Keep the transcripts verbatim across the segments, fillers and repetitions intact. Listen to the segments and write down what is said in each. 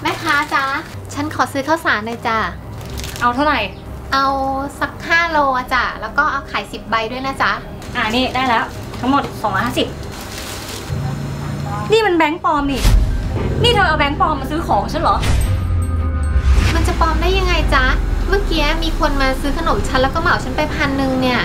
แม่ค้าจ๊ะฉันขอซื้อข้าวสารหน่อยจ้ะเอาเท่าไหร่เอาสักห้าโลอะจ้ะแล้วก็เอาไข่สิบใบด้วยนะจ๊ะอ่านี่ได้แล้วทั้งหมดสองร้อยห้าสิบนี่มันแบงค์ปลอมนี่นี่เธอเอาแบงค์ปลอมมาซื้อของฉันเหรอมันจะปลอมได้ยังไงจ๊ะเมื่อกี้มีคนมาซื้อขนมฉันแล้วก็เหมาฉันไปพันหนึ่งเนี่ย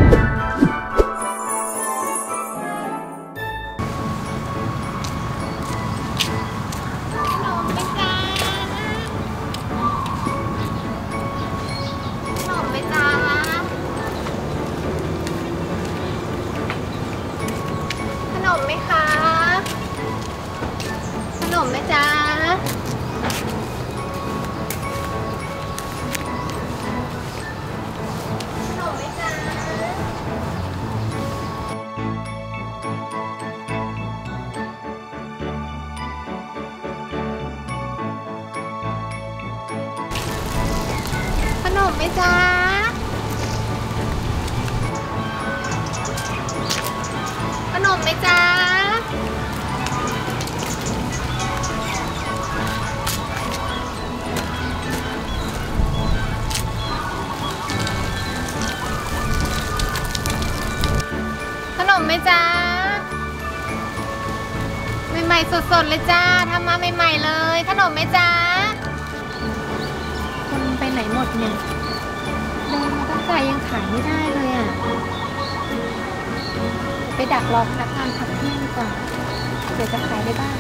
ขนมไหมคะขนมไหมจ๊ะขนมไหมจ๊ะขนมไหมจ๊ะขนมไหมจ๊ะขนมไหมจ๊ะใหม่ๆสดๆเลยจ้าทำมาใหม่ๆเลยขนมไหมจ๊ะคนไปไหนหมดเนี่ยเดินมาตั้งใจยังขายไม่ได้เลยอ่ะไปดักรอพนักงานพักเที่ยงดีกว่าเดี๋ยวจะขายได้บ้าง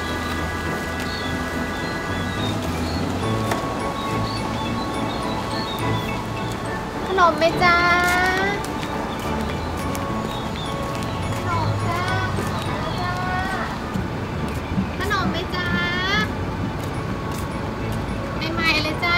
ขนมไหมจ๊ะขนมจ้าขนมไหมจ๊ะใหม่ๆเลยจ้า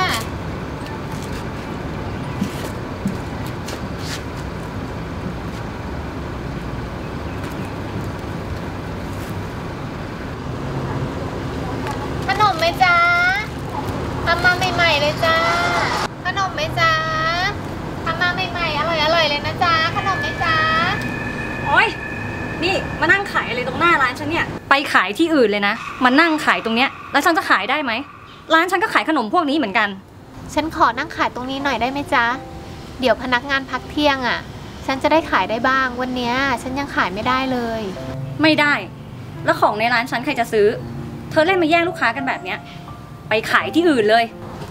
ขนมไหมจ๊ะทำมาใหม่ๆเลยจ้าขนมไหมจ๊ะทำมาใหม่ๆอร่อยๆเลยนะจ๊ะขนมไหมจ๊ะโอ๊ยนี่มานั่งขายอะไรตรงหน้าร้านฉันเนี่ยไปขายที่อื่นเลยนะมานั่งขายตรงเนี้ยแล้วฉันจะขายได้ไหมร้านฉันก็ขายขนมพวกนี้เหมือนกันฉันขอนั่งขายตรงนี้หน่อยได้ไหมจ๊ะเดี๋ยวพนักงานพักเที่ยงอ่ะฉันจะได้ขายได้บ้างวันนี้ฉันยังขายไม่ได้เลยไม่ได้แล้วของในร้านฉันใครจะซื้อเธอเล่นมาแย่งลูกค้ากันแบบเนี้ยไปขายที่อื่นเลย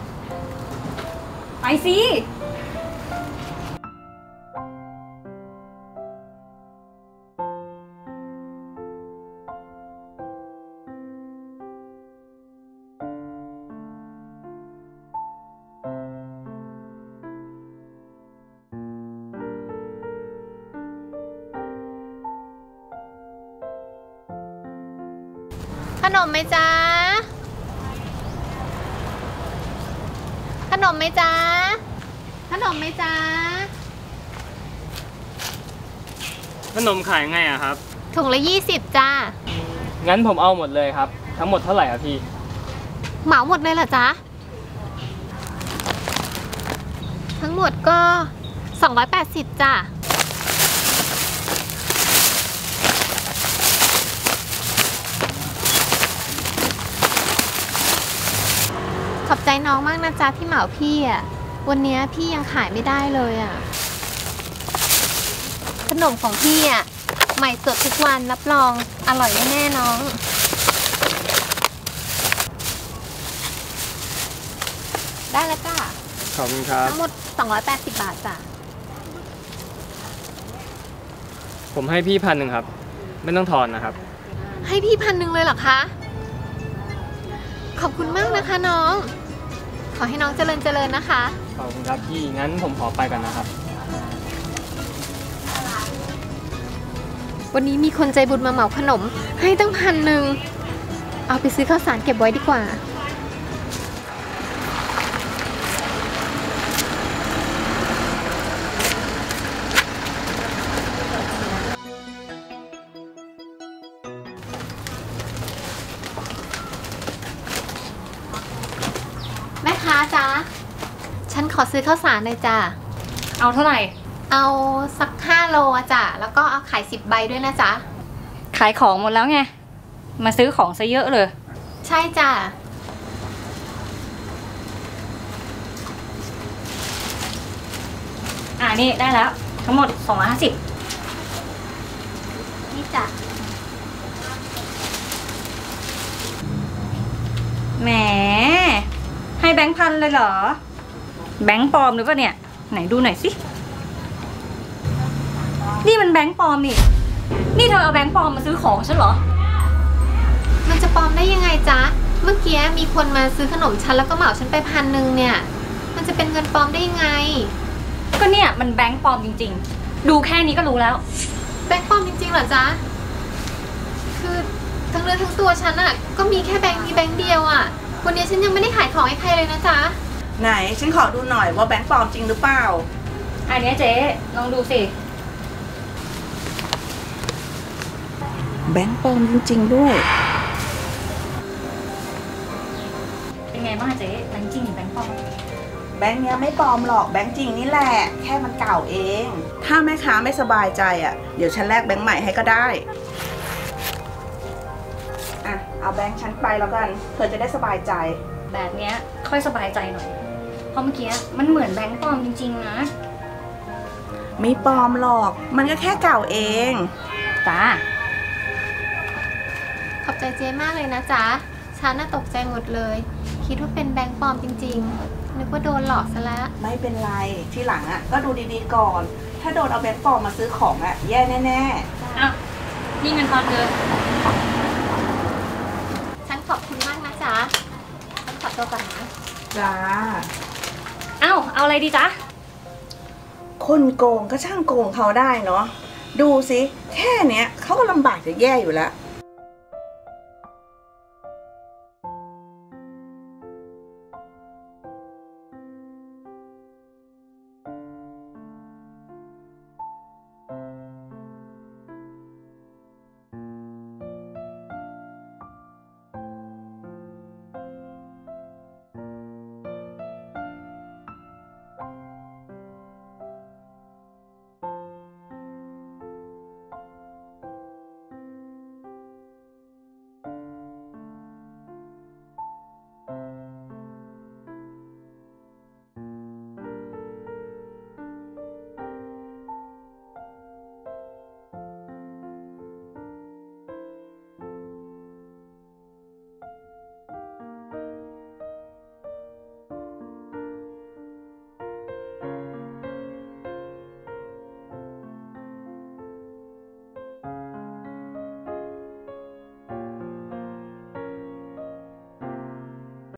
ไปสิขนมไหมจ๊ะขนมไหมจ๊ะขนมไหมจ๊ะขนมขายไงอะครับถุงละยี่สิบจ้างั้นผมเอาหมดเลยครับทั้งหมดเท่าไหร่ครับพี่เหมาหมดเลยเหรอจ๊ะทั้งหมดก็สองร้อยแปดสิบจ้าขอบใจน้องมากนะจ๊ะที่เหมาพี่อ่ะวันนี้พี่ยังขายไม่ได้เลยอ่ะขนมของพี่อ่ะใหม่สดทุกวันรับรองอร่อยแน่ๆน้องได้แล้วจ้ะขอบคุณครับทั้งหมดสองร้อยแปดสิบบาทจ้ะผมให้พี่พันหนึ่งครับไม่ต้องทอนนะครับให้พี่พันหนึ่งเลยเหรอคะขอบคุณมากนะคะน้องขอให้น้องเจริญเจริญนะคะขอบคุณครับพี่งั้นผมขอไปก่อนนะครับวันนี้มีคนใจบุญมาเหมาขนมให้ตั้งพันหนึ่งเอาไปซื้อข้าวสารเก็บไว้ดีกว่าแม่ค้าจ๊ะฉันขอซื้อข้าวสารหน่อยจ้ะเอาเท่าไหร่เอาสักห้าโลจ้ะแล้วก็เอาไข่สิบใบด้วยนะจ๊ะขายของหมดแล้วไงมาซื้อของซะเยอะเลยใช่จ้ะอ่านี่ได้แล้ว ทั้งหมดสองร้อยห้าสิบนี่จ้ะแหมให้แบงค์พันเลยเหรอ แบงค์ปลอมหรือเปล่าเนี่ยไหนดูหน่อยสินี่มันแบงค์ปลอมนี่นี่เธอเอาแบงค์ปลอมมาซื้อของฉันเหรอมันจะปลอมได้ยังไงจ๊ะ เมื่อกี้มีคนมาซื้อขนมฉันแล้วก็เหมาฉันไปพันหนึ่งเนี่ย มันจะเป็นเงินปลอมได้ยังไงก็เนี่ยมันแบงค์ปลอมจริงๆ ดูแค่นี้ก็รู้แล้วแบงค์ปลอมจริงๆเหรอจ๊ะ คือทั้งเนื้อทั้งตัวฉันอะก็มีแค่แบงค์นี้แบงค์เดียวอะวันนี้ฉันยังไม่ได้ขายของให้ใครเลยนะจ๊ะไหนฉันขอดูหน่อยว่าแบงค์ปลอมจริงหรือเปล่าอันนี้เจ๊ลองดูสิแบงค์ปลอมจริงๆด้วยเป็นไงบ้างอะเจ๊แบงค์จริงหรือแบงค์ปลอมแบงค์เนี้ยไม่ปลอมหรอกแบงค์จริงนี่แหละแค่มันเก่าเอง ถ้าแม่ค้าไม่สบายใจอ่ะเดี๋ยวฉันแลกแบงค์ใหม่ให้ก็ได้อ่ะเอาแบงค์ฉันไปแล้วกันเธอจะได้สบายใจแบบเนี้ยค่อยสบายใจหน่อยเพราะเมื่อกี้มันเหมือนแบงค์ปลอมจริงๆนะไม่ปลอมหรอกมันก็แค่เก่าเองจ้าขอบใจเจ๊มากเลยนะจ๊ะ ฉันน่ะตกใจหมดเลย คิดว่าเป็นแบงค์ปลอมจริงๆ นึกว่าโดนหลอกซะแล้วไม่เป็นไรที่หลังอ่ะก็ดูดีๆก่อน ถ้าโดนเอาแบงค์ปลอมมาซื้อของอ่ะแย่แน่อ้าวนี่เงินทอนเกินฉันขอบคุณมากนะจ๊ะ ฉันขอตัวก่อนนะๆจ้าอ้าวเอาอะไรดีจ๊ะคนโกงก็ช่างโกงเขาได้เนาะดูสิแค่เนี้ยเขาก็ลำบากจะแย่อยู่แล้ว